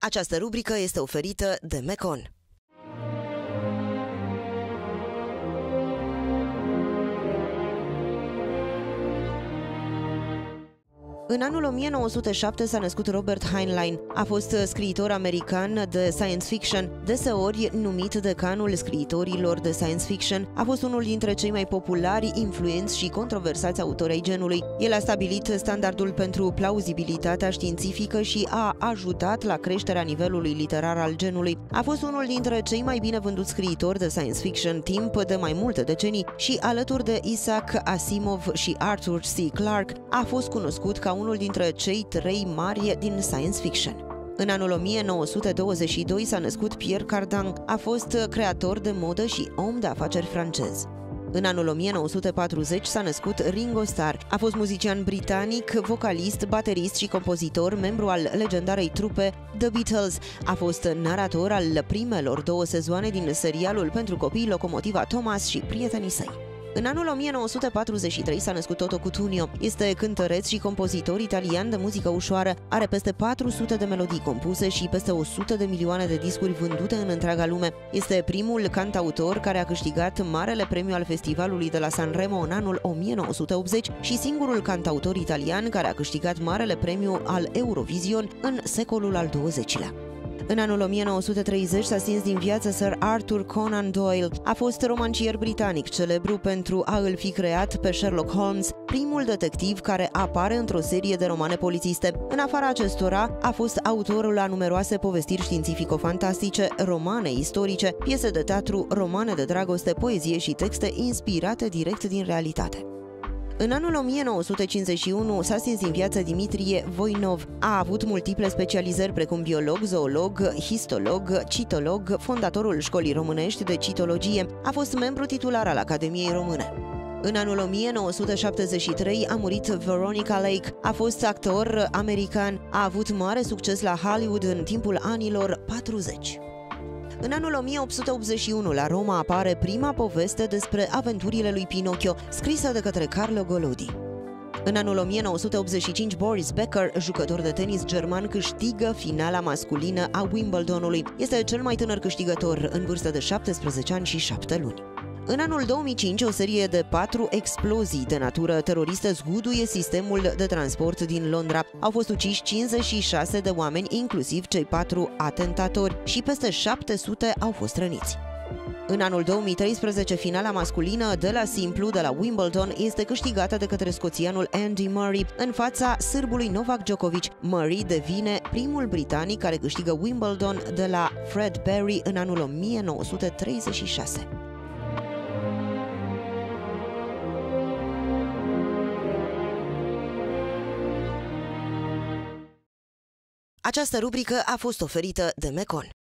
Această rubrică este oferită de Mecon. În anul 1907 s-a născut Robert Heinlein. A fost scriitor american de science fiction, deseori numit decanul scriitorilor de science fiction. A fost unul dintre cei mai populari, influenți și controversați autori ai genului. El a stabilit standardul pentru plauzibilitatea științifică și a ajutat la creșterea nivelului literar al genului. A fost unul dintre cei mai bine vânduți scriitori de science fiction timp de mai multe decenii și, alături de Isaac Asimov și Arthur C. Clarke, a fost cunoscut ca unul dintre cei trei mari din science fiction. În anul 1922 s-a născut Pierre Cardin, a fost creator de modă și om de afaceri francez. În anul 1940 s-a născut Ringo Starr, a fost muzician britanic, vocalist, baterist și compozitor, membru al legendarei trupe The Beatles. A fost narator al primelor două sezoane din serialul pentru copii Locomotiva Thomas și prietenii săi. În anul 1943 s-a născut Toto Cutugno. Este cântăreț și compozitor italian de muzică ușoară. Are peste 400 de melodii compuse și peste 100 de milioane de discuri vândute în întreaga lume. Este primul cantautor care a câștigat marele premiu al festivalului de la Sanremo în anul 1980 și singurul cantautor italian care a câștigat marele premiu al Eurovision în secolul al XX-lea. În anul 1930 s-a stins din viață Sir Arthur Conan Doyle. A fost romancier britanic celebru pentru a îl fi creat pe Sherlock Holmes, primul detectiv care apare într-o serie de romane polițiste. În afara acestora, a fost autorul la numeroase povestiri științifico-fantastice, romane istorice, piese de teatru, romane de dragoste, poezie și texte inspirate direct din realitate. În anul 1951 s-a stins din viață Dimitrie Voinov. A avut multiple specializări precum biolog, zoolog, histolog, citolog, fondatorul școlii românești de citologie. A fost membru titular al Academiei Române. În anul 1973 a murit Veronica Lake. A fost actor american. A avut mare succes la Hollywood în timpul anilor 40. În anul 1881, la Roma, apare prima poveste despre aventurile lui Pinocchio, scrisă de către Carlo Golodi. În anul 1985, Boris Becker, jucător de tenis german, câștigă finala masculină a Wimbledonului. Este cel mai tânăr câștigător, în vârstă de 17 ani și 7 luni. În anul 2005, o serie de 4 explozii de natură teroristă zguduie sistemul de transport din Londra. Au fost uciși 56 de oameni, inclusiv cei 4 atentatori, și peste 700 au fost răniți. În anul 2013, finala masculină de la simplu de la Wimbledon este câștigată de către scoțianul Andy Murray în fața sârbului Novak Djokovic. Murray devine primul britanic care câștigă Wimbledon de la Fred Perry în anul 1936. Această rubrică a fost oferită de Mecon.